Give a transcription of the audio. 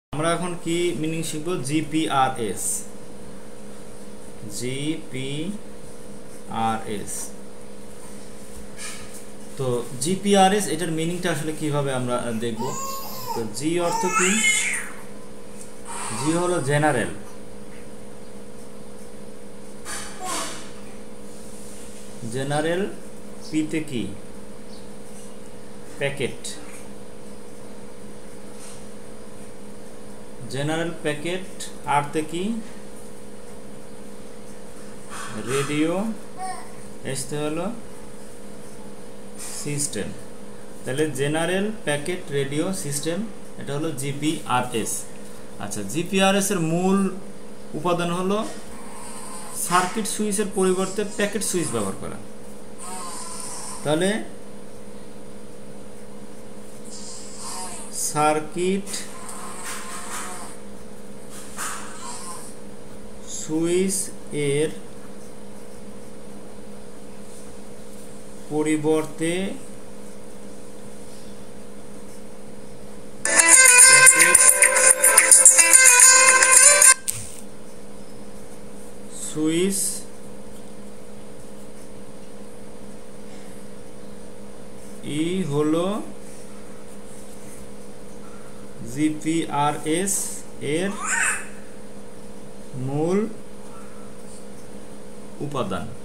আমরা এখন কি মিনিং শিখব জিপিআরএস। তো জিপিআরএস এটার মিনিংটা আসলে কিভাবে আমরা দেখব। তো জি অর্থ কি? জি হলো জেনারেল, জেনারেল। পিতে কি? Packet, general packet. আরতে কি? রেডিও। এসতে হলো সিস্টেম। তাহলে জেনারেল প্যাকেট রেডিও সিস্টেম, এটা হলো জিপিআরএস। আচ্ছা, জিপিআরএস এর মূল উপাদান হলো সার্কিট সুইচের পরিবর্তে প্যাকেট সুইচ ব্যবহার করা। তাহলে সার্কিট সুইচ এর পরিবর্তে সুইচ হলো জিপিআরএস এর মূল উপাদান।